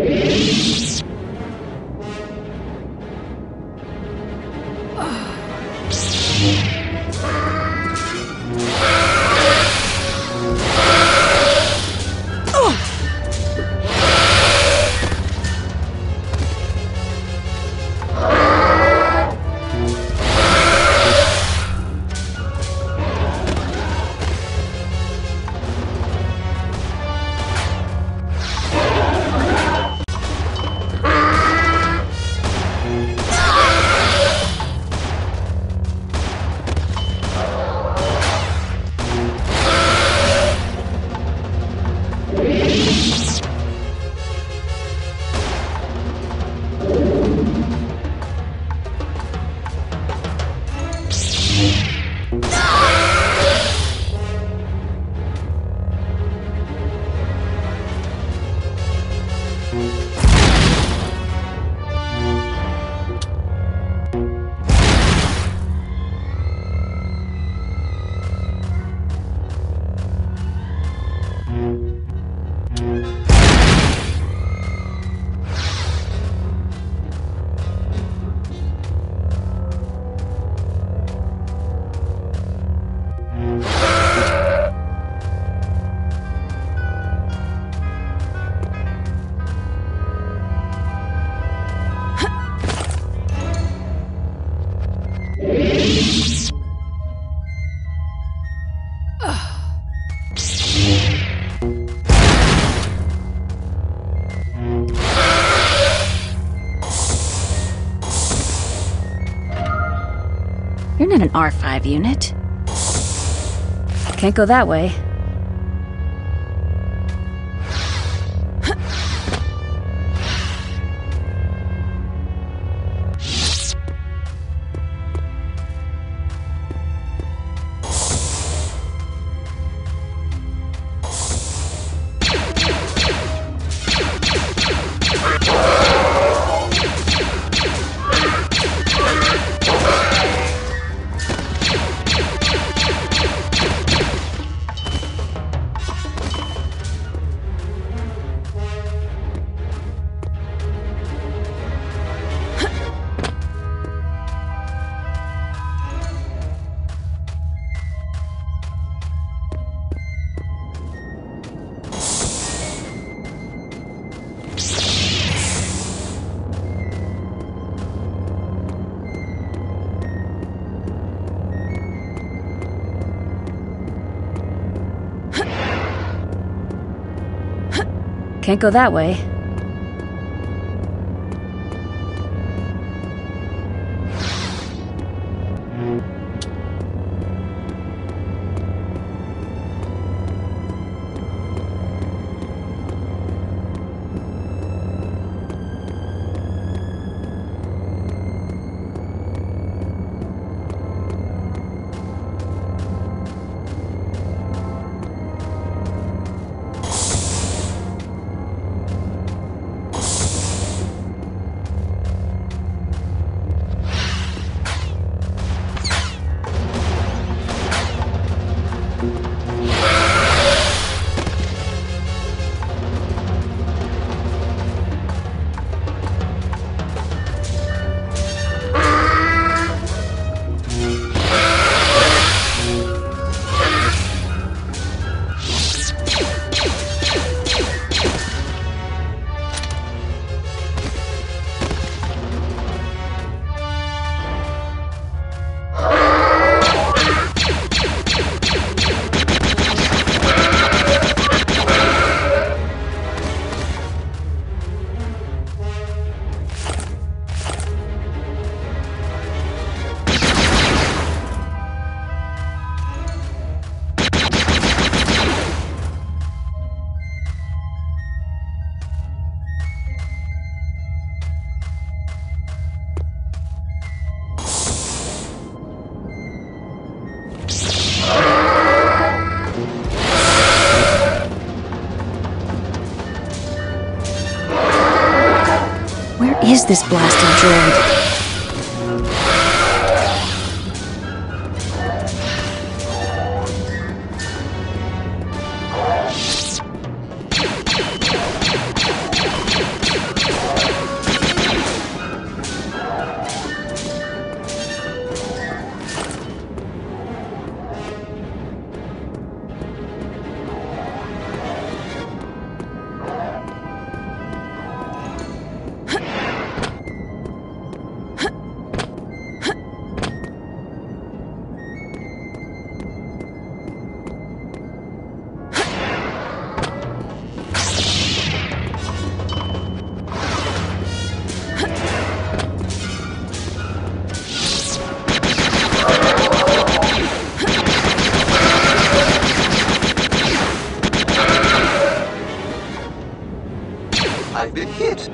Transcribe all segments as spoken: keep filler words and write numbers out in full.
You're not an R five unit. Can't go that way. Can't go that way. Is this blasted droid? hit.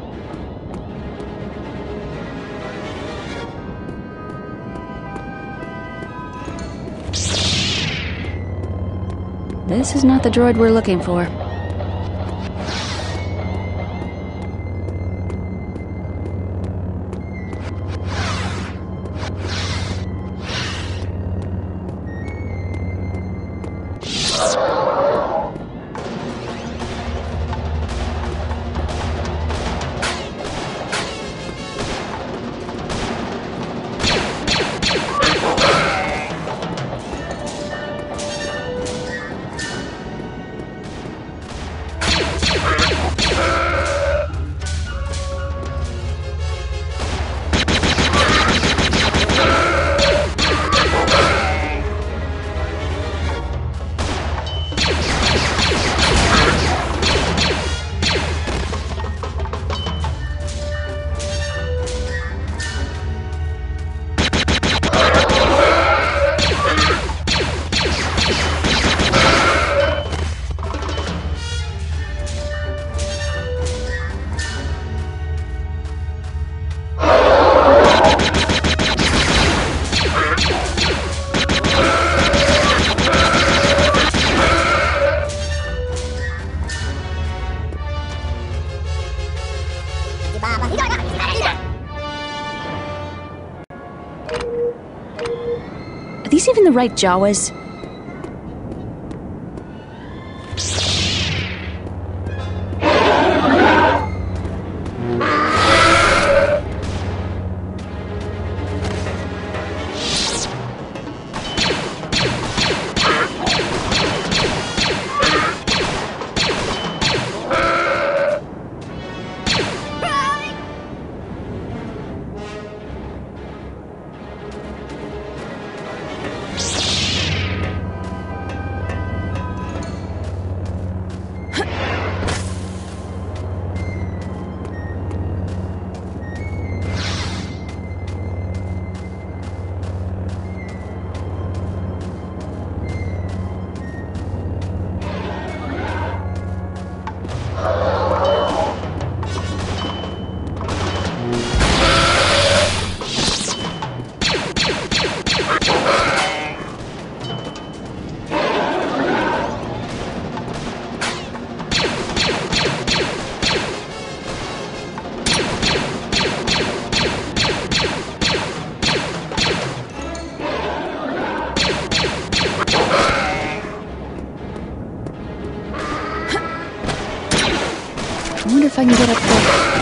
This is not the droid we're looking for. Are these even the right Jawas? I wonder if I can get up there.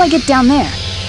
I get down there?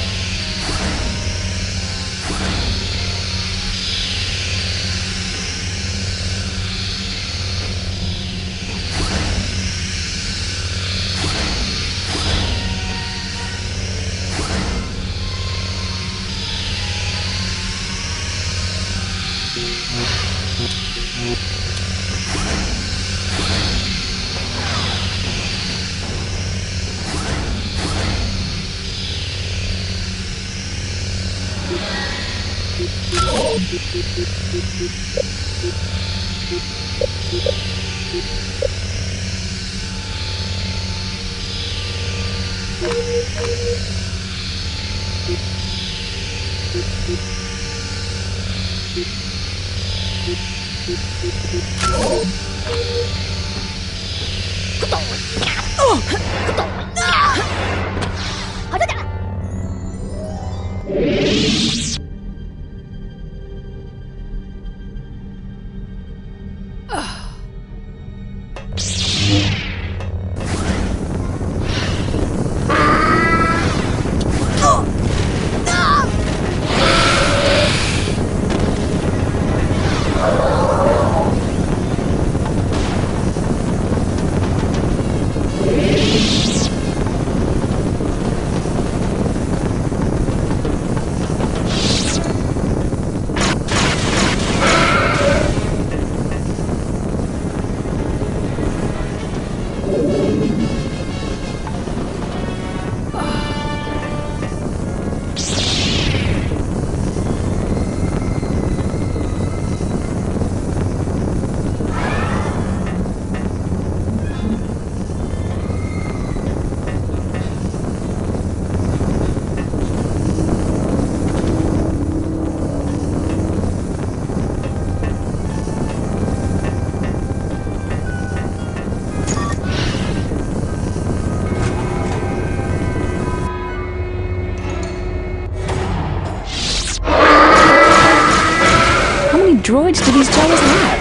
Droids do these Jawas have?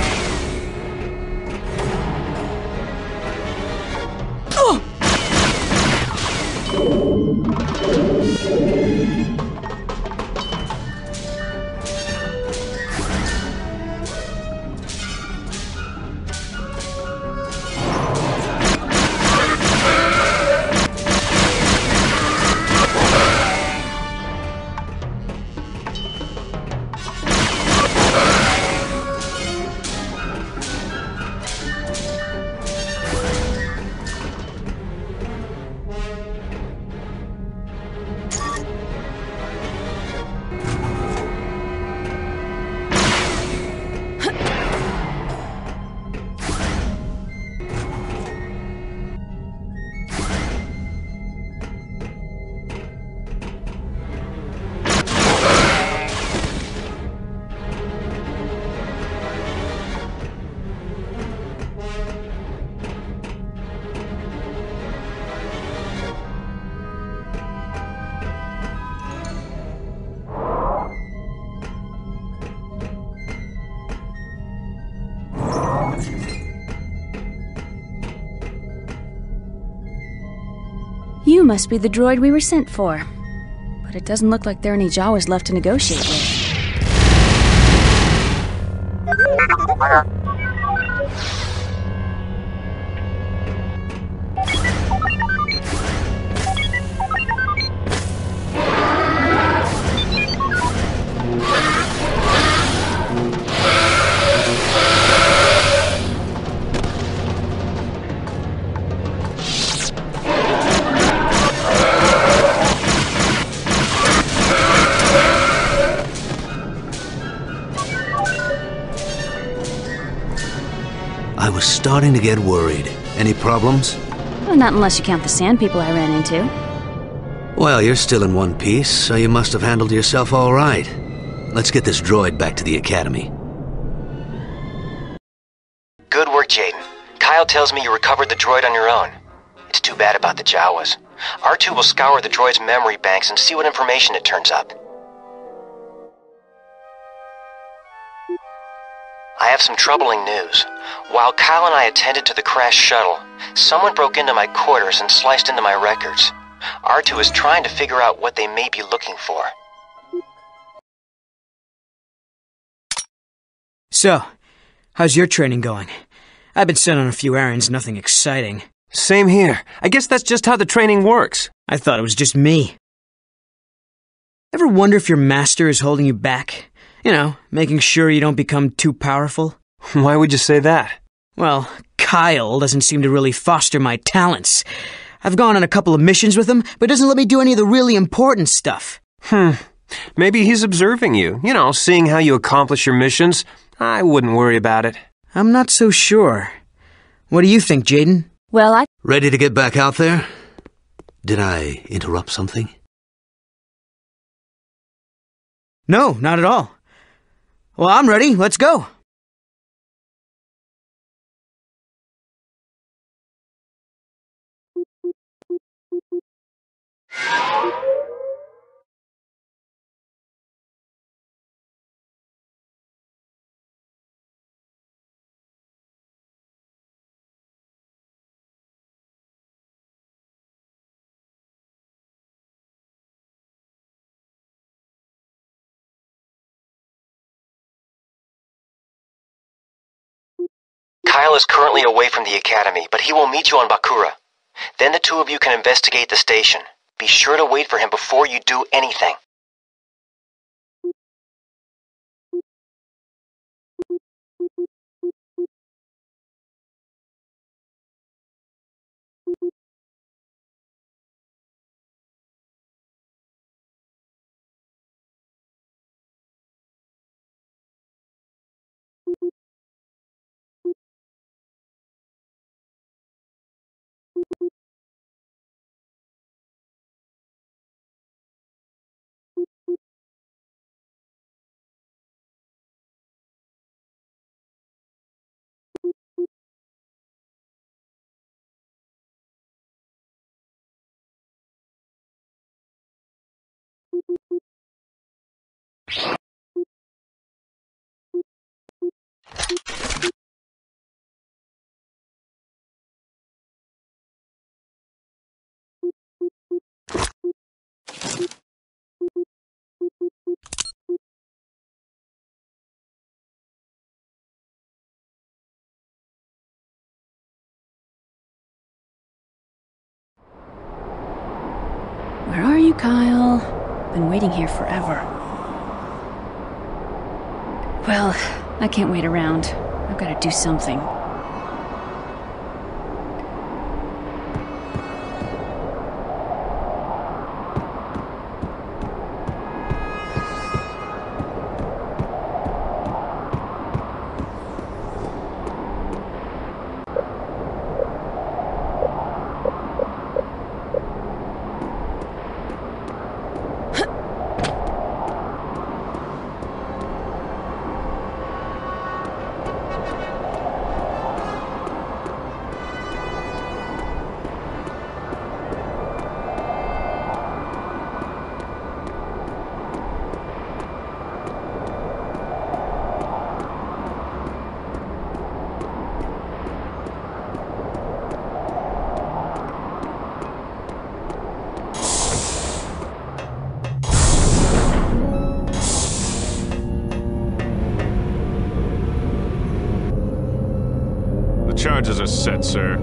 You must be the droid we were sent for. But it doesn't look like there are any Jawas left to negotiate with. I was starting to get worried. Any problems? Well, not unless you count the sand people I ran into. Well, you're still in one piece, so you must have handled yourself all right. Let's get this droid back to the Academy. Good work, Jaden. Kyle tells me you recovered the droid on your own. It's too bad about the Jawas. R two will scour the droid's memory banks and see what information it turns up. I have some troubling news. While Kyle and I attended to the crashed shuttle, someone broke into my quarters and sliced into my records. R two is trying to figure out what they may be looking for. So, how's your training going? I've been sent on a few errands, nothing exciting. Same here. I guess that's just how the training works. I thought it was just me. Ever wonder if your master is holding you back? You know, making sure you don't become too powerful? Why would you say that? Well, Kyle doesn't seem to really foster my talents. I've gone on a couple of missions with him, but doesn't let me do any of the really important stuff. Hmm. Maybe he's observing you. You know, seeing how you accomplish your missions. I wouldn't worry about it. I'm not so sure. What do you think, Jaden? Well, I... Ready to get back out there? Did I interrupt something? No, not at all. Well, I'm ready. Let's go. Kyle is currently away from the academy, but he will meet you on Bakura. Then the two of you can investigate the station. Be sure to wait for him before you do anything. Where are you, Kyle? Been waiting here forever. Well, I can't wait around. I've got to do something. Charges are set, sir.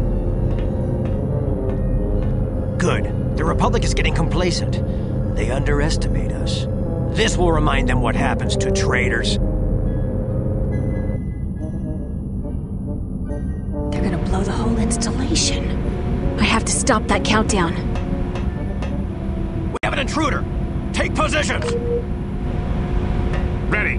Good. The Republic is getting complacent. They underestimate us. This will remind them what happens to traitors. They're gonna blow the whole installation. I have to stop that countdown. We have an intruder! Take positions! Ready.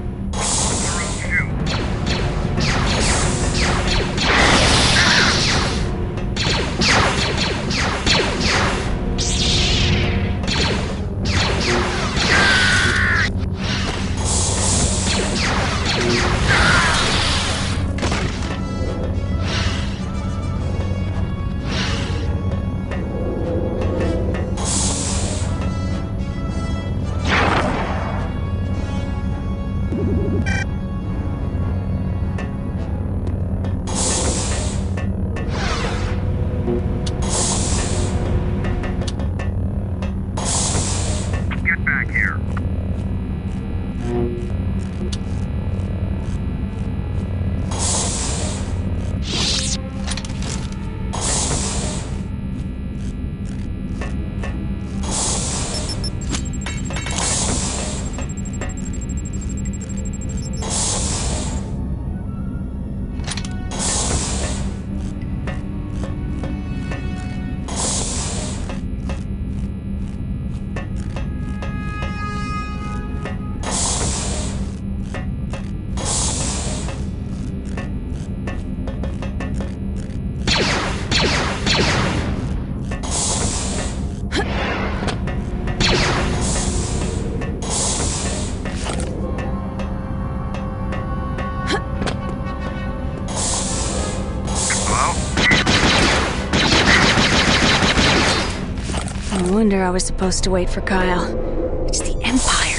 wonder I was supposed to wait for Kyle. It's the Empire.